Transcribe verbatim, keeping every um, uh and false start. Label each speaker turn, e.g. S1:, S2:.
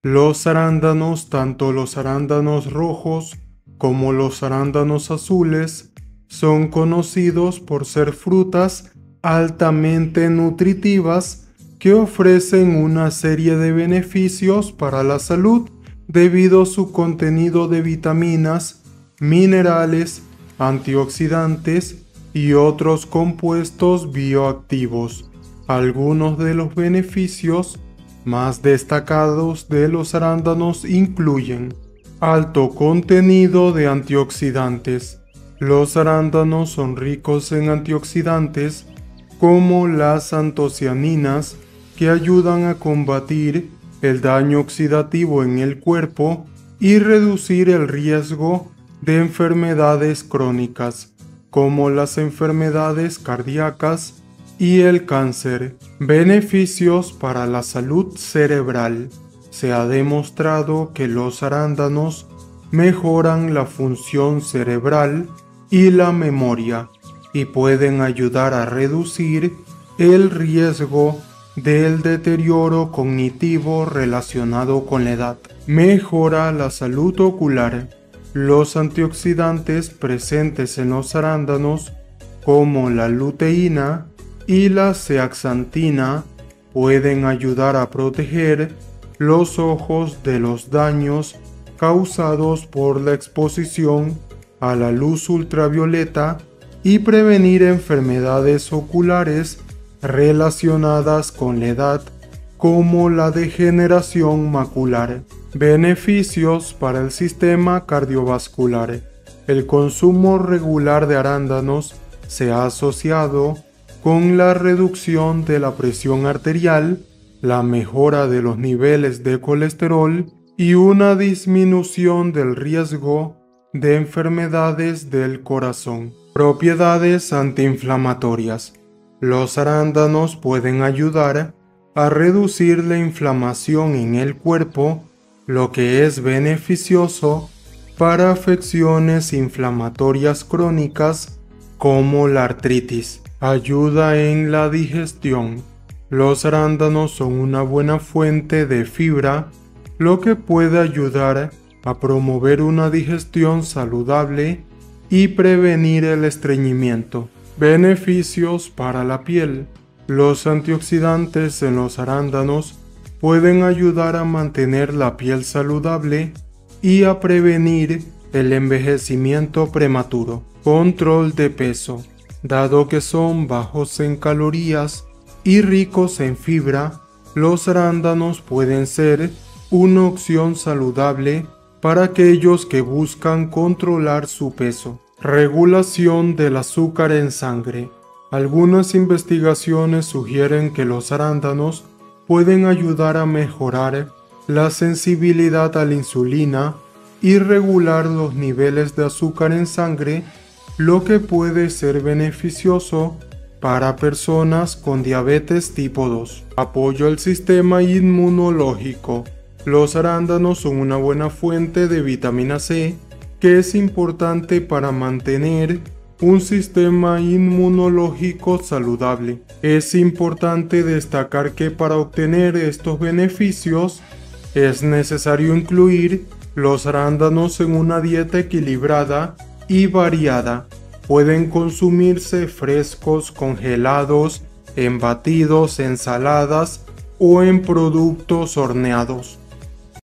S1: Los arándanos, tanto los arándanos rojos como los arándanos azules, son conocidos por ser frutas altamente nutritivas que ofrecen una serie de beneficios para la salud debido a su contenido de vitaminas, minerales, antioxidantes y otros compuestos bioactivos. Algunos de los beneficios más destacados de los arándanos incluyen alto contenido de antioxidantes. Los arándanos son ricos en antioxidantes como las antocianinas, que ayudan a combatir el daño oxidativo en el cuerpo y reducir el riesgo de enfermedades crónicas, como las enfermedades cardíacas y el cáncer. Beneficios para la salud cerebral. Se ha demostrado que los arándanos mejoran la función cerebral y la memoria y pueden ayudar a reducir el riesgo del deterioro cognitivo relacionado con la edad. Mejora la salud ocular. Los antioxidantes presentes en los arándanos, como la luteína y la zeaxantina, pueden ayudar a proteger los ojos de los daños causados por la exposición a la luz ultravioleta y prevenir enfermedades oculares relacionadas con la edad, como la degeneración macular. Beneficios para el sistema cardiovascular. El consumo regular de arándanos se ha asociado con la reducción de la presión arterial, la mejora de los niveles de colesterol y una disminución del riesgo de enfermedades del corazón. Propiedades antiinflamatorias. Los arándanos pueden ayudar a reducir la inflamación en el cuerpo, lo que es beneficioso para afecciones inflamatorias crónicas como la artritis. Ayuda en la digestión. Los arándanos son una buena fuente de fibra, lo que puede ayudar a promover una digestión saludable y prevenir el estreñimiento. Beneficios para la piel. Los antioxidantes en los arándanos pueden ayudar a mantener la piel saludable y a prevenir el envejecimiento prematuro. Control de peso. Dado que son bajos en calorías y ricos en fibra, los arándanos pueden ser una opción saludable para aquellos que buscan controlar su peso. Regulación del azúcar en sangre. Algunas investigaciones sugieren que los arándanos pueden ayudar a mejorar la sensibilidad a la insulina y regular los niveles de azúcar en sangre, lo que puede ser beneficioso para personas con diabetes tipo dos. Apoyo al sistema inmunológico. Los arándanos son una buena fuente de vitamina C, que es importante para mantener un sistema inmunológico saludable. Es importante destacar que para obtener estos beneficios es necesario incluir los arándanos en una dieta equilibrada y variada. Pueden consumirse frescos, congelados, en batidos, ensaladas o en productos horneados.